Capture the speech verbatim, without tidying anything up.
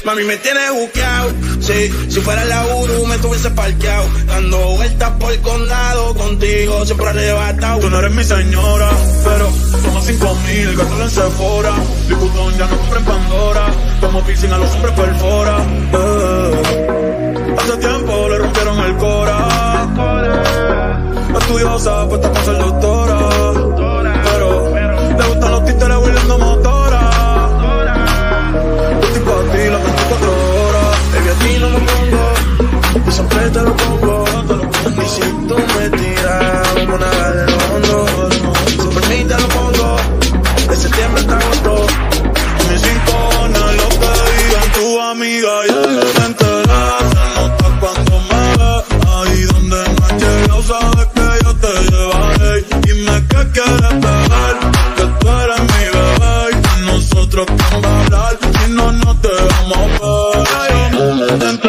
Mami, me tienes buqueado. Sí, si fuera la Uru me tuviese parqueado. Dando vueltas por el condado, contigo siempre arrebatado. Tú no eres mi señora, pero toma cinco mil, gastalo en Sephora. Licutón ya no compra en Pandora. Como piercing a los hombres perfora. Eh, hace tiempo le rompieron el cora. Estudiosa, puesta para ser doctora. Pero le gustan los títeres huirleando motora. Yo estoy pa' ti las veinticuatro horas. Baby, a ti no me pongo, yo siempre te lo pongo. Y si tú me tiras, vamos a nadar en lo hondo. Si por mí te lo pongo, de septiembre hasta agosto. Mis cinco no es lo que digan tu amiga. Y de repente la se nota cuando me ve. Ahí donde no has llegado, sabes que yo te llevaré. Dime qué quieres beber, que tú eres mi bebé. Y de nosotros vamos a hablar, si no, no te vamos a ver.